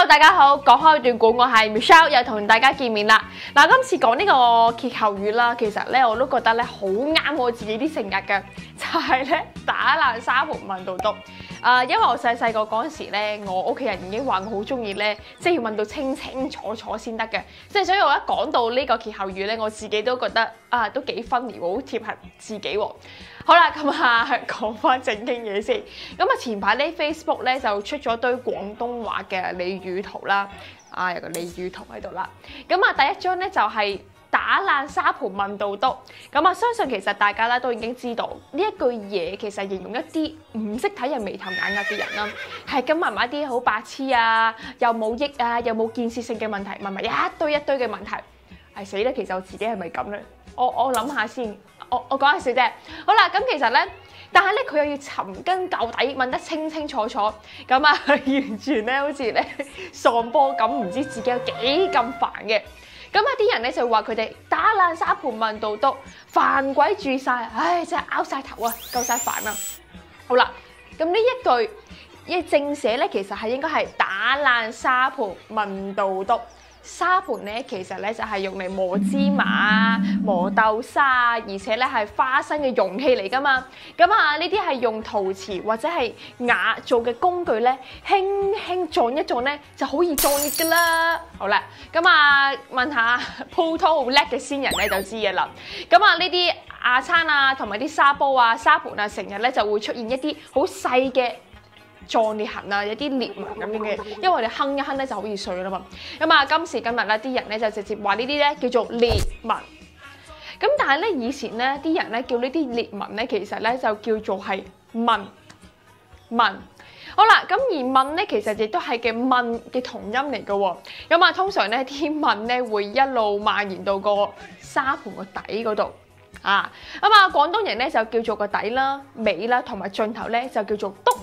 大家好，講開段故，我係 Michelle， 又同大家見面啦。嗱，今次講呢個歇後語啦，其實咧我都覺得咧好啱我自己啲性格嘅，就係咧打爛沙盤問到篤。因為我細個嗰陣時咧，我屋企人已經話我好中意咧，即係要問到清清楚楚先得嘅，即係所以我一講到呢個歇後語咧，我自己都覺得都幾funny，好貼合自己喎。好啦，咁講翻正經嘢先。咁前排咧 Facebook 咧就出咗堆廣東話嘅俚語圖啦，有個俚語圖喺度啦。咁第一張咧就係打爛沙盤問到篤。咁相信其實大家咧都已經知道呢一句嘢其實形容一啲唔識睇人眉頭眼額嘅人啦，係咁問埋一啲好白痴啊，又冇益啊，又冇建設性嘅問題，問埋一堆嘅問題。係死啦！其實我自己係咪咁咧？我諗下先，我講下笑啫。好啦，咁其實咧，但係咧佢又要尋根究底，問得清清楚楚，咁完全咧好似咧喪波咁，唔知自己有幾咁煩嘅。咁啲人咧就話佢哋打爛沙盤問到篤，煩鬼住晒，唉真係拗晒頭啊，夠晒煩啦。好啦，咁呢一句嘅正寫咧，其實係應該係打爛沙盤問到篤。沙盤咧，其實咧就係用嚟磨芝麻、磨豆沙，而且咧係花生嘅容器嚟噶嘛。咁呢啲係用陶瓷或者係瓦做嘅工具咧，輕輕撞一撞咧就好易撞裂噶啦。好啦，咁問下鋪頭好叻嘅先人咧就知嘅啦。咁呢啲瓦餐啊，同埋啲沙煲啊、沙盤啊，成日咧就會出現一啲好細嘅撞裂痕啊，有啲裂紋咁樣嘅，因為我哋哼一哼咧就好易碎啦嘛。咁今時今日咧，啲人咧就直接話呢啲咧叫做裂紋。咁但係咧以前咧啲人咧叫呢啲裂紋咧，其實咧就叫做係紋。好啦，咁而紋咧其實亦都係嘅問嘅同音嚟嘅喎。通常咧啲紋咧會一路蔓延到個沙盤個底嗰度。廣東人咧就叫做個底啦、尾啦同埋盡頭咧就叫做篤。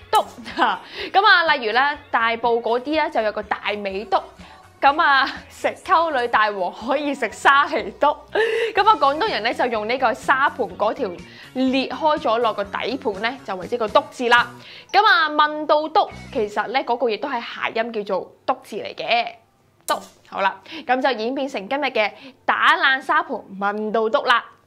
例如咧大埔嗰啲咧就有個大尾篤，食溝女大王可以食沙梨篤。廣東人咧就用呢個沙盤嗰條裂開咗落個底盤咧，就為之個篤字啦。問到篤，其實咧嗰個亦都係諧音叫做篤字嚟嘅。篤好啦，咁就演變成今日嘅打爛沙盤問到篤啦。